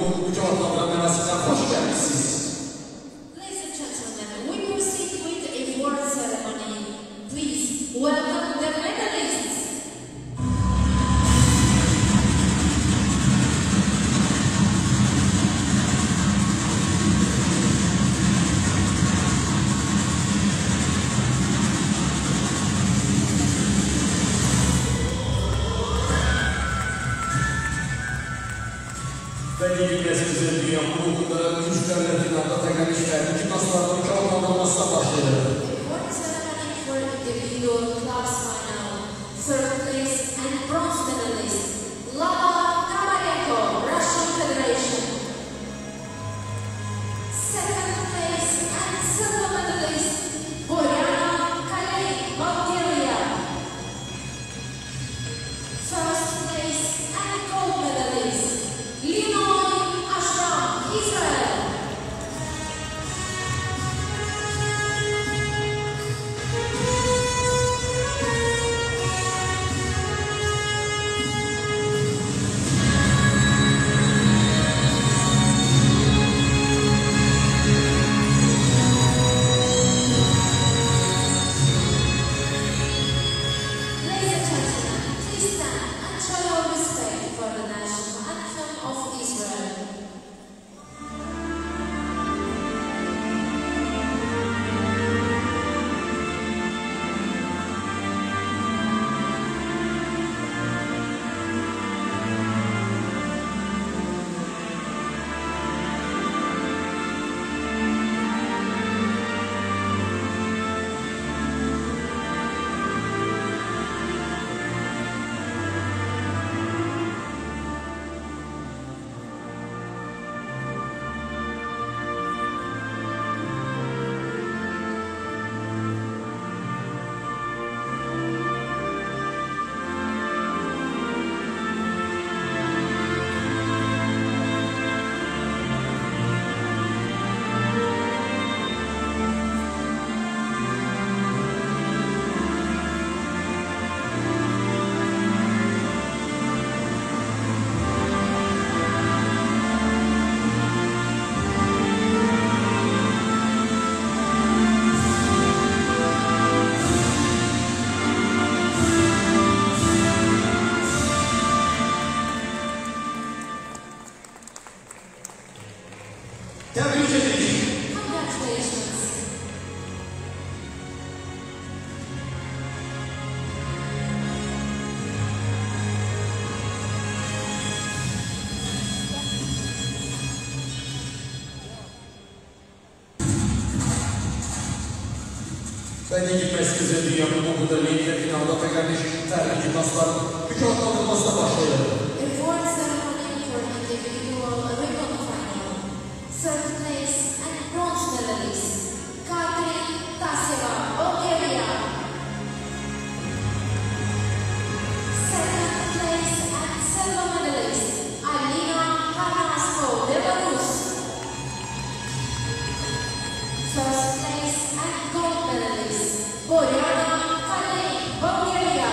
bu coğrafya merasimine hoş geldiniz. Ladies and gentlemen, we proceed with the award ceremony. Please welcome the medalists. Ve ligimiz bize dünya kurulunda güçlerle finalda tekerleşen iki maslarının kavramlamasına başladı. Award ceremony for individual clubs final. Third place and bronze medalist, Lava Kamarenko, Russian Federation. Second place and silver medalist, Boriana Kalei, Bulgaria. First place and gold medalist, Linoy Ashram, Israel. Ladies and gentlemen, please stand and show your respect for the national anthem of Israel. Tebrik ederiz. Congratulations. Ve ligimiz bize dünya kurulunda ligde finalda tekerleşen iki maslar mücadelesine başladı. Award ceremony for individual ribbon final. Third place and bronze medalist, Katrin Taseva, Bulgaria. Second place and silver medalist, Alina Hanasko, Belarus. First place and gold medalist, Boriana Kalei, Bulgaria.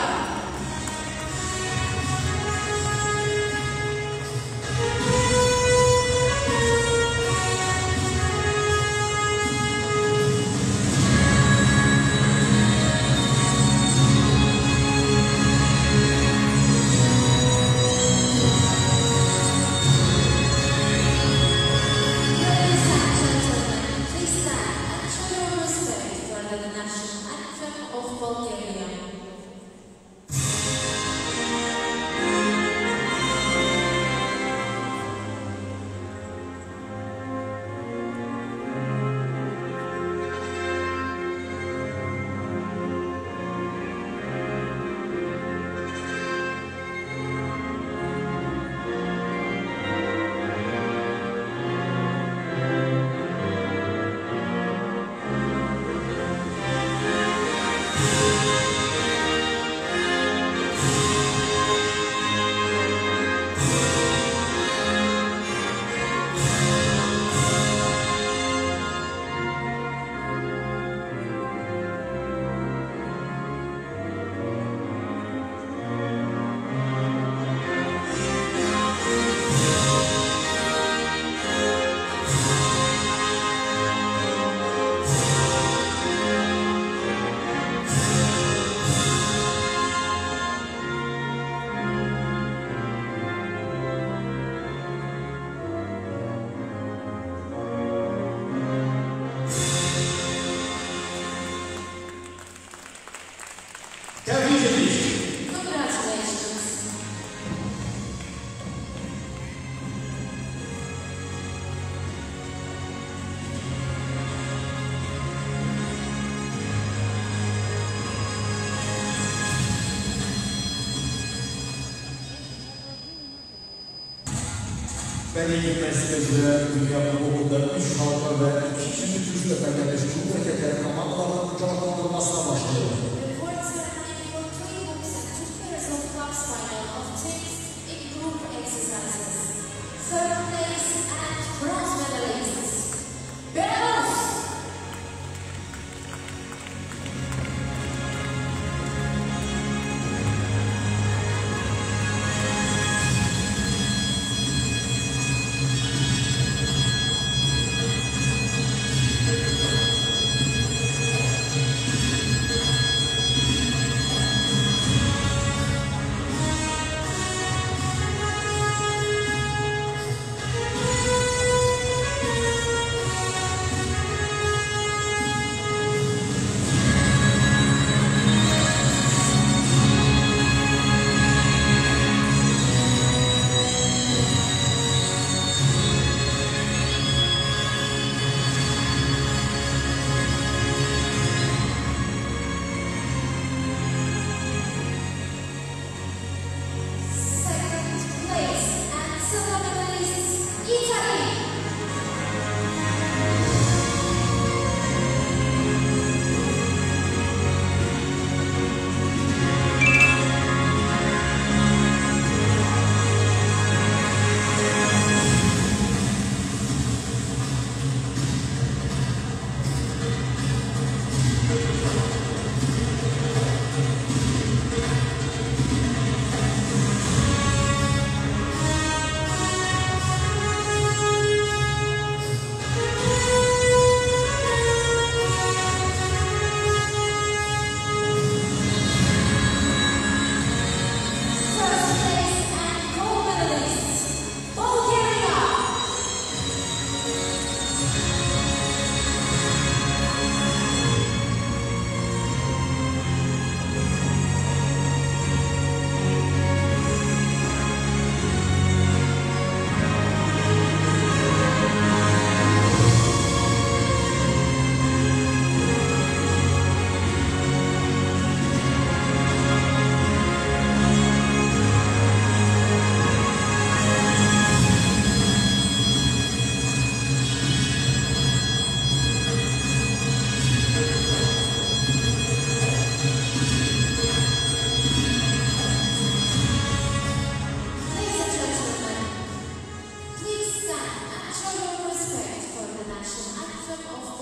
Ben ilk prestijli Dünya Kupalarında 3 halka ve 2. Türkiye kardeşi bu ülkelerin komandalarının mücadelelerine başlıyor. The awards are running for 3 books and 2 pairs of clubs final of teams in group exercises. Third place and bronze medalists. Belarus! Of